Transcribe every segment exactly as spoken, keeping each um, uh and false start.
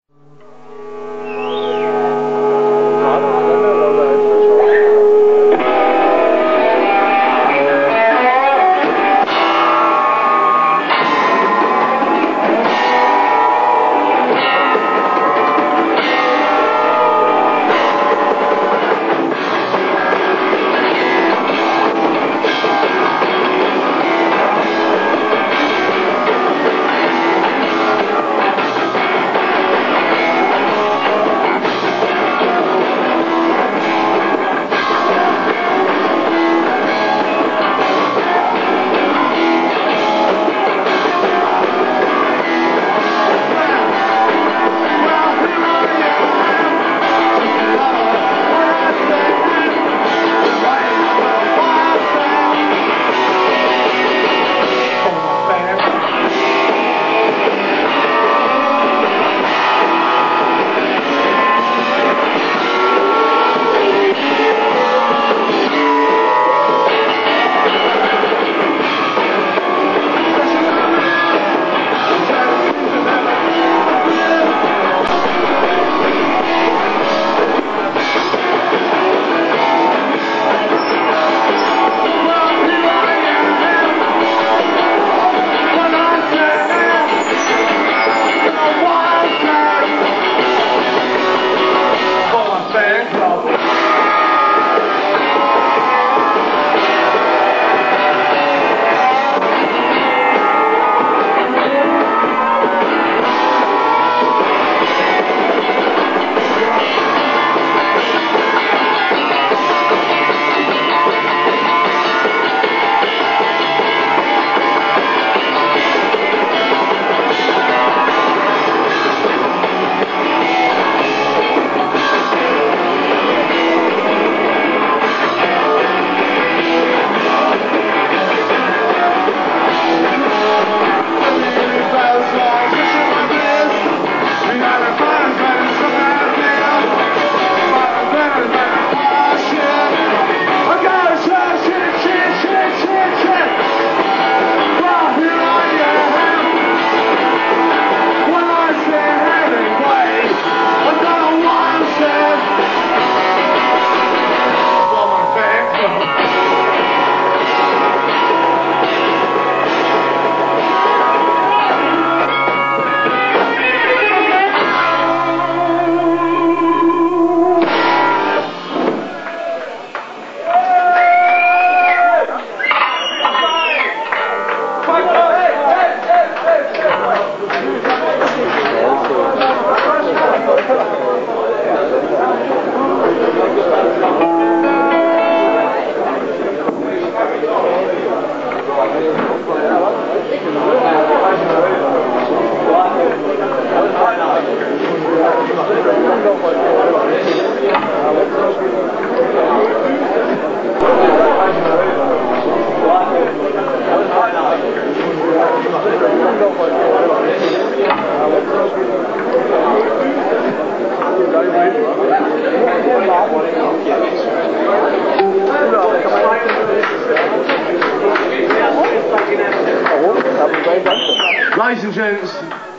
Ladies and gents,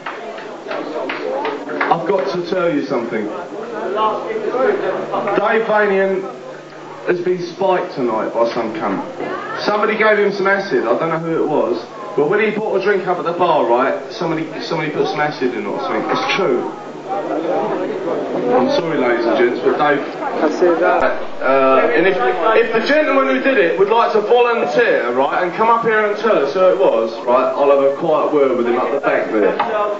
I've got to tell you something. Dave Vanian has been spiked tonight by some cunt. Somebody gave him some acid, I don't know who it was, but when he bought a drink up at the bar, right, somebody somebody put some acid in or something. It's true. I'm sorry, ladies and gents, but Dave... I see that. Uh, and if, if the gentleman who did it would like to volunteer, right, and come up here and tell us who it was, right, I'll have a quiet word with him up the back there.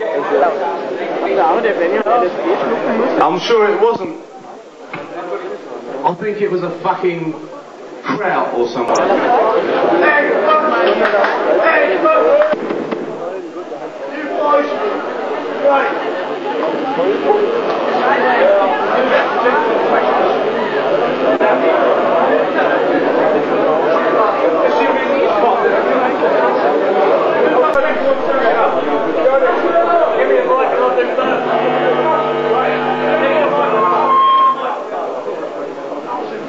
I'm sure it wasn't... I think it was a fucking kraut or something. Hey, hey, you boys, right.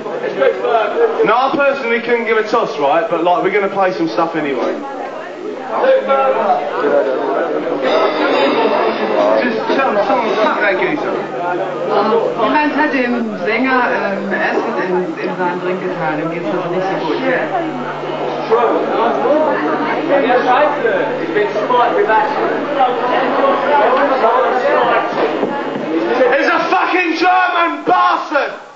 No, I personally couldn't give a toss, right? But like, we're going to play some stuff anyway. Just tell them, someone fuck that geezer. Jemand hat dem Sänger ähm, Acid in, in seinen Drink getan, dem geht's also nicht so gut. Ja, scheiße! Ich bin smart with Acid. He's a fucking German bastard!